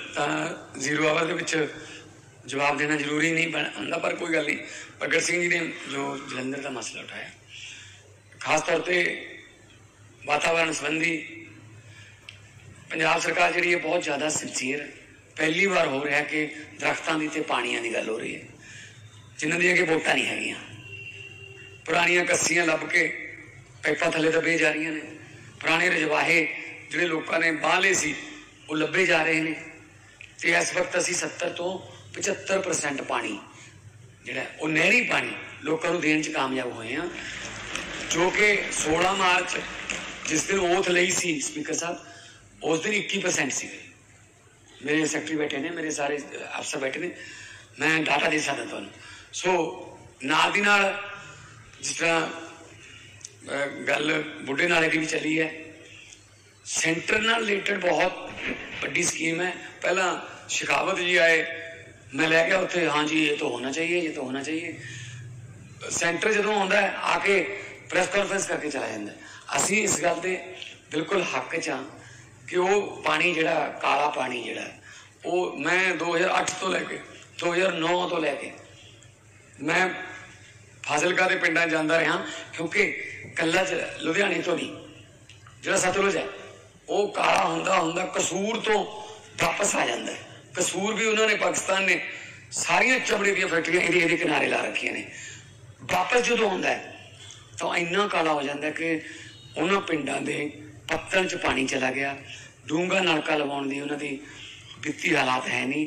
ਤਾਂ zero hour ਦੇ ਵਿੱਚ ਜਵਾਬ ਦੇਣਾ ਜ਼ਰੂਰੀ ਨਹੀਂ ਹੁੰਦਾ, ਪਰ ਕੋਈ ਗੱਲ ਨਹੀਂ। ਭਗਤ ਸਿੰਘ ਜੀ ਨੇ ਜੋ ਜਲੰਧਰ ਦਾ ਮਸਲਾ ਉਠਾਇਆ, ਖਾਸ ਤੌਰ 'ਤੇ ਵਾਤਾਵਰਨ ਸੰਬੰਧੀ ਪੰਜਾਬ ਸਰਕਾਰ ਜਿਹੜੀ ਹੈ ਬਹੁਤ ਜ਼ਿਆਦਾ ਸਿੰਸੀਅਰ। ਪਹਿਲੀ ਵਾਰ ਹੋ ਰਿਹਾ ਕਿ ਦਰਖਤਾਂ ਦੀ ਅਤੇ ਪਾਣੀਆਂ ਦੀ ਗੱਲ ਹੋ ਰਹੀ ਹੈ, ਜਿਨ੍ਹਾਂ ਦੀਆਂ ਕਿ ਵੋਟਾਂ ਨਹੀਂ ਹੈਗੀਆਂ। ਪੁਰਾਣੀਆਂ ਕੱਸੀਆਂ ਲੱਭ ਕੇ ਪਾਈਪਾਂ ਥੱਲੇ ਦੱਬੇ ਜਾ ਰਹੀਆਂ ਨੇ। ਪੁਰਾਣੇ ਰਜਵਾਹੇ ਜਿਹੜੇ ਲੋਕਾਂ ਨੇ ਬਾਹ ਲਏ ਸੀ ਉਹ ਲੱਭੇ ਜਾ ਰਹੇ ਨੇ। ਅਤੇ ਇਸ ਵਕਤ ਅਸੀਂ 70 ਤੋਂ 75% ਪਾਣੀ ਜਿਹੜਾ ਉਹ ਨਹਿਰੀ ਪਾਣੀ ਲੋਕਾਂ ਨੂੰ ਦੇਣ 'ਚ ਕਾਮਯਾਬ ਹੋਏ ਹਾਂ, ਜੋ ਕਿ 16 ਮਾਰਚ ਜਿਸ ਦਿਨ ਓਥ ਲਈ ਸੀ ਸਪੀਕਰ ਸਾਹਿਬ, ਉਸ ਦਿਨ 21% ਸੀਗੇ। ਮੇਰੇ ਸੈਕਟਰੀ ਬੈਠੇ ਨੇ, ਮੇਰੇ ਸਾਰੇ ਅਫਸਰ ਬੈਠੇ ਨੇ, ਮੈਂ ਡਾਟਾ ਦੇ ਸਕਦਾ ਤੁਹਾਨੂੰ। ਸੋ ਨਾਲ ਦੀ ਨਾਲ ਜਿਸ ਤਰ੍ਹਾਂ ਗੱਲ ਬੁੱਢੇ ਨਾਲੇ ਦੀ ਵੀ ਚੱਲੀ ਹੈ, ਸੈਂਟਰ ਨਾਲ ਰਿਲੇਟਡ ਬਹੁਤ ਵੱਡੀ ਸਕੀਮ ਹੈ। ਪਹਿਲਾਂ ਸ਼ਿਕਾਵਤ ਜੀ ਆਏ, मैं लै गया उत्थे, हाँ जी ये तो होना चाहिए, ये तो होना चाहिए। सेंटर जो आता है आके प्रेस कॉन्फ्रेंस करके चला जाता है। असी इस गल के बिल्कुल हक च हाँ कि वो पानी जिहड़ा काला पानी जिहड़ा वो मैं 2008 तो लैके 2009 तो लैके मैं फाजिलका के पिंडां जांदा रहा, क्योंकि कल्ला लुधियाने तो नहीं, जिहड़ा सतलुज है वो काला हुंदा कसूर तो वापस आ जाता है। कसूर भी उन्होंने पाकिस्तान ने सारिया चमड़े दी फैक्ट्रियां एरिया किनारे ला रखिया ने। वापस जो आता है तो इन्ना काला हो जाता है कि उन्होंने पिंडों के पत्तन च पानी चला गया। डूंगा नलका लवाने की उन्होंने वित्ती हालात है नहीं।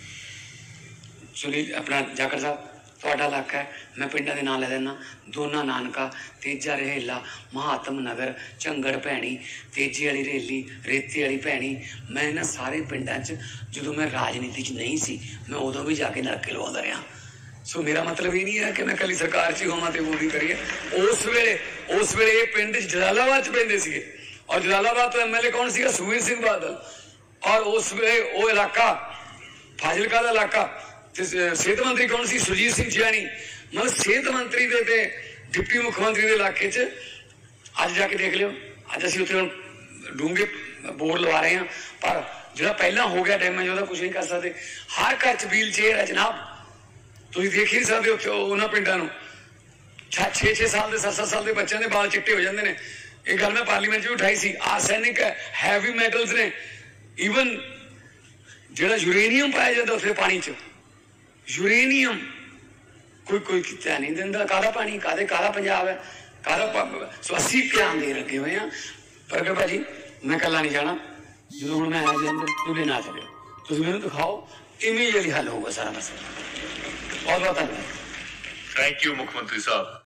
सुनील अपना जाखड़ साहब ਤੁਹਾਡਾ इलाका है, मैं पिंडों के नाम ले देना, दोना नानका, तेजा रहेला, महात्म नगर, झंगड़ भैनी, तेजी वाली रेली, रेते वाली भैनी। मैं इन्होंने सारे पिंडों जो मैं राजनीति नहीं सी, मैं उदों भी जाके नलके लवाता रहा। सो मेरा मतलब ये नहीं है कि मैं कली सरकार च होवां ते वोटिंग करिए। उस वेले ये पिंड जलालाबाद च पैंदे सीगे, और जलालाबाद तो MLA कौन सीगा? सुखबीर सिंह बादल। और उस वेले वो इलाका फाजिलका का इलाका सेहत मंत्री कौन सी? सुरजीत सिंह जियानी। मतलब सेहत मंत्री के डिप्टी मुख्यमंत्री के इलाके च अज जाके देख लियो, अज असीं उत्थे डूंगे बोर्ड लवा रहे हैं, पर जो पहला हो गया डैमेज वह कुछ नहीं कर सकते। हर घर च व्हील चेयर है जनाब, तुसीं देख ही नहीं सकते उत्थे उन्होंने पिंडां नूं 6-6 साल के 7-7 साल के बच्चों के बाल चिट्टे हो जाते हैं। ये गल मैं पार्लीमेंट भी उठाई सी। आर्सैनिक है, हैवी मैटल्स ने, ईवन जो यूरेनियम पाया जाता उत्थे पानी च, यूरेनियम कोई कितना नहीं दिता। काला पानी काला पंजाब है, काला। सो असी ध्यान दे रखे हुए हैं। पर भाजी मैं कला नहीं जाना, जो हूँ मैं आया जलंधर तुझे ना चलो, तुम मैंने दिखाओ, इमीडिएटली हल होगा सारा मसला। बहुत बहुत धन्यवाद। थैंक यू मुख्यमंत्री साहब।